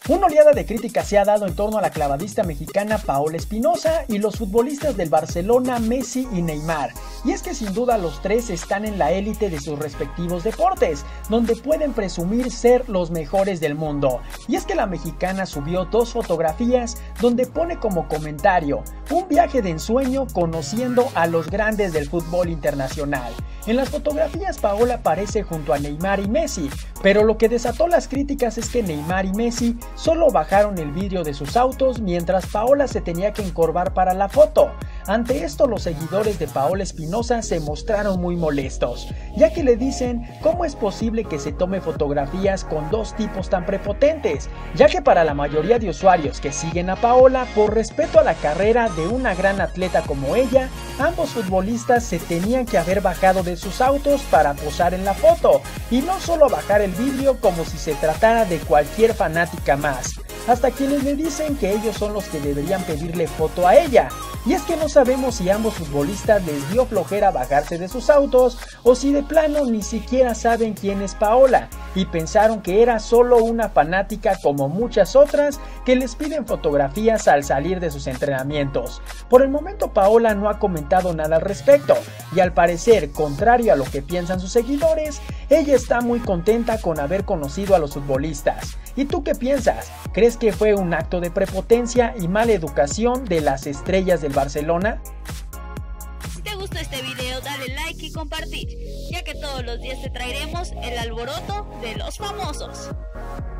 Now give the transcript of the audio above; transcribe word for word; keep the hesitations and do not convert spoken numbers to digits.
Una oleada de críticas se ha dado en torno a la clavadista mexicana Paola Espinosa y los futbolistas del Barcelona, Messi y Neymar. Y es que sin duda los tres están en la élite de sus respectivos deportes, donde pueden presumir ser los mejores del mundo. Y es que la mexicana subió dos fotografías donde pone como comentario un viaje de ensueño conociendo a los grandes del fútbol internacional. En las fotografías Paola aparece junto a Neymar y Messi, pero lo que desató las críticas es que Neymar y Messi solo bajaron el vidrio de sus autos mientras Paola se tenía que encorvar para la foto. Ante esto, los seguidores de Paola Espinosa se mostraron muy molestos, ya que le dicen cómo es posible que se tome fotografías con dos tipos tan prepotentes, ya que para la mayoría de usuarios que siguen a Paola, por respeto a la carrera de una gran atleta como ella, ambos futbolistas se tenían que haber bajado de sus autos para posar en la foto, y no solo bajar el vidrio como si se tratara de cualquier fanática más. Hasta quienes le dicen que ellos son los que deberían pedirle foto a ella. Y es que no sabemos si ambos futbolistas les dio flojera bajarse de sus autos o si de plano ni siquiera saben quién es Paola y pensaron que era solo una fanática como muchas otras que les piden fotografías al salir de sus entrenamientos. Por el momento Paola no ha comentado nada al respecto y al parecer, contrario a lo que piensan sus seguidores, ella está muy contenta con haber conocido a los futbolistas. ¿Y tú qué piensas? ¿Crees que fue un acto de prepotencia y mala educación de las estrellas del Barcelona? Si te gustó este video, dale like y compartir, ya que todos los días te traeremos el alboroto de los famosos.